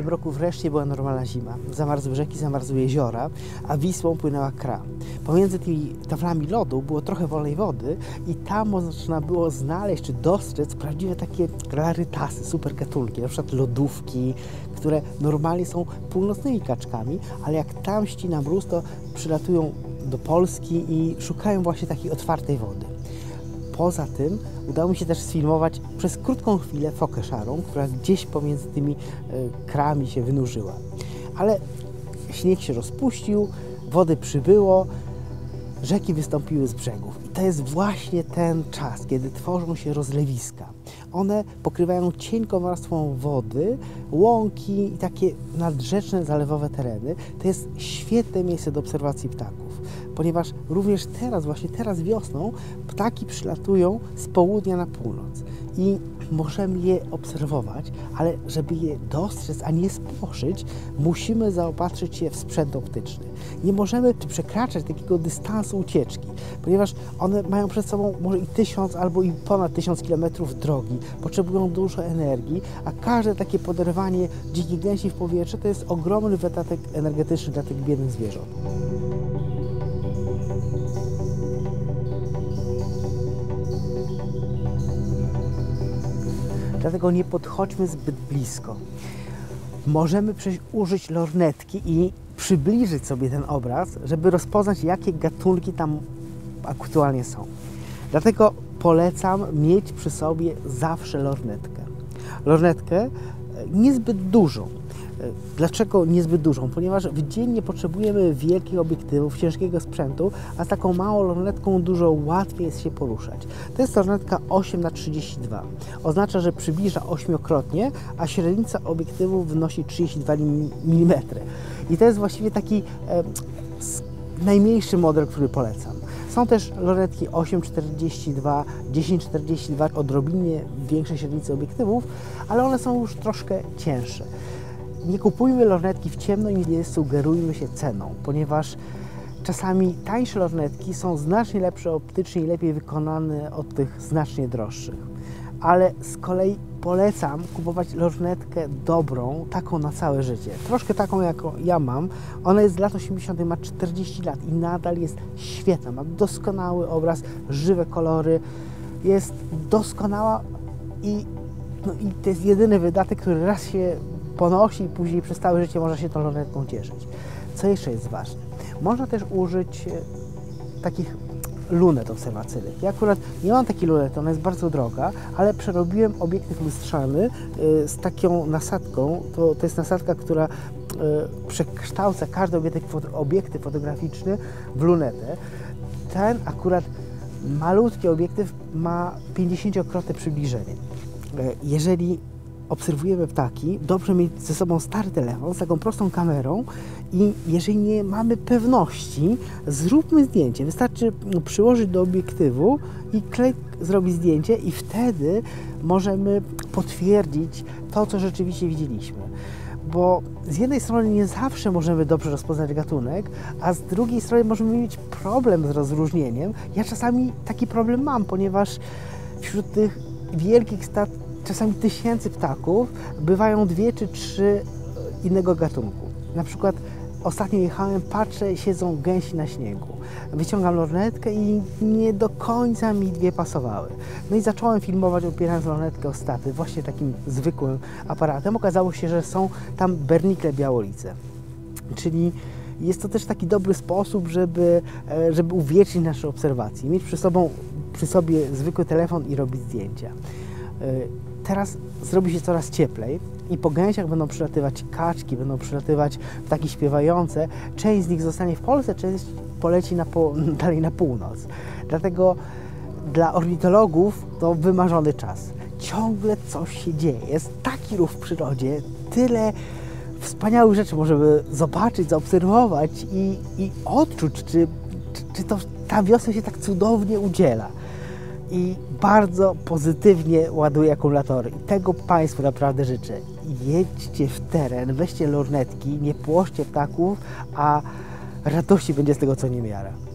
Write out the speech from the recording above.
tym roku wreszcie była normalna zima. Zamarzły rzeki, zamarzły jeziora, a Wisłą płynęła Kra. Pomiędzy tymi taflami lodu było trochę wolnej wody i tam można było znaleźć czy dostrzec prawdziwe takie rarytasy, super gatunki, na przykład lodówki, które normalnie są północnymi kaczkami, ale jak tam ścina mróz, to przylatują do Polski i szukają właśnie takiej otwartej wody. Poza tym udało mi się też sfilmować przez krótką chwilę fokę szarą, która gdzieś pomiędzy tymi krami się wynurzyła. Ale śnieg się rozpuścił, wody przybyło, rzeki wystąpiły z brzegów. I to jest właśnie ten czas, kiedy tworzą się rozlewiska. One pokrywają cienką warstwą wody, łąki i takie nadrzeczne, zalewowe tereny. To jest świetne miejsce do obserwacji ptaków, ponieważ również teraz, właśnie teraz wiosną, ptaki przylatują z południa na północ i możemy je obserwować, ale żeby je dostrzec, a nie spłoszyć, musimy zaopatrzyć się w sprzęt optyczny. Nie możemy przekraczać takiego dystansu ucieczki, ponieważ one mają przed sobą może i 1000 albo i ponad 1000 km drogi, potrzebują dużo energii, a każde takie poderwanie dzikiej gęsi w powietrze to jest ogromny wydatek energetyczny dla tych biednych zwierząt. Dlatego nie podchodźmy zbyt blisko. Możemy użyć lornetki i przybliżyć sobie ten obraz, żeby rozpoznać, jakie gatunki tam aktualnie są. Dlatego polecam mieć przy sobie zawsze lornetkę. Lornetkę niezbyt dużą. Dlaczego niezbyt dużą? Ponieważ dziennie potrzebujemy wielkich obiektywów, ciężkiego sprzętu, a z taką małą lornetką dużo łatwiej jest się poruszać. To jest lornetka 8×32. Oznacza, że przybliża 8-krotnie, a średnica obiektywu wynosi 32 mm. I to jest właściwie taki najmniejszy model, który polecam. Są też lornetki 8×42, 10×42, odrobinnie większej średnicy obiektywów, ale one są już troszkę cięższe. Nie kupujmy lornetki w ciemno i nie sugerujmy się ceną, ponieważ czasami tańsze lornetki są znacznie lepsze optycznie i lepiej wykonane od tych znacznie droższych. Ale z kolei polecam kupować lornetkę dobrą, taką na całe życie. Troszkę taką, jaką ja mam. Ona jest z lat 80., ma 40 lat i nadal jest świetna. Ma doskonały obraz, żywe kolory, jest doskonała i to jest jedyny wydatek, który raz się ponosi i później przez całe życie można się tą lornetką cieszyć. Co jeszcze jest ważne? Można też użyć takich lunet obserwacyjnych. Ja akurat nie mam takiej lunety, ona jest bardzo droga, ale przerobiłem obiektyw lustrzany z taką nasadką. To jest nasadka, która przekształca każdy obiektyw fotograficzny w lunetę. Ten akurat malutki obiektyw ma 50-krotne przybliżenie. Jeżeli obserwujemy ptaki, dobrze mieć ze sobą stary telefon z taką prostą kamerą i jeżeli nie mamy pewności, zróbmy zdjęcie. Wystarczy przyłożyć do obiektywu i zrobić zdjęcie i wtedy możemy potwierdzić to, co rzeczywiście widzieliśmy. Bo z jednej strony nie zawsze możemy dobrze rozpoznać gatunek, a z drugiej strony możemy mieć problem z rozróżnieniem. Ja czasami taki problem mam, ponieważ wśród tych wielkich czasami tysięcy ptaków bywają 2 czy 3 innego gatunku. Na przykład ostatnio jechałem, patrzę, siedzą gęsi na śniegu. Wyciągam lornetkę i nie do końca mi 2 pasowały. No i zacząłem filmować, opierając lornetkę o statyw, właśnie takim zwykłym aparatem. Okazało się, że są tam bernikle białolice. Czyli jest to też taki dobry sposób, żeby uwiecznić nasze obserwacje. Mieć przy sobie zwykły telefon i robić zdjęcia. Teraz zrobi się coraz cieplej i po gęsiach będą przylatywać kaczki, będą przylatywać ptaki śpiewające. Część z nich zostanie w Polsce, część poleci dalej na północ. Dlatego dla ornitologów to wymarzony czas. Ciągle coś się dzieje. Jest taki ruch w przyrodzie, tyle wspaniałych rzeczy możemy zobaczyć, zaobserwować i odczuć, czy ta wiosna się tak cudownie udziela. I bardzo pozytywnie ładuje akumulatory. I tego Państwu naprawdę życzę. Jedźcie w teren, weźcie lornetki, nie płoszcie ptaków, a radości będzie z tego co niemiara.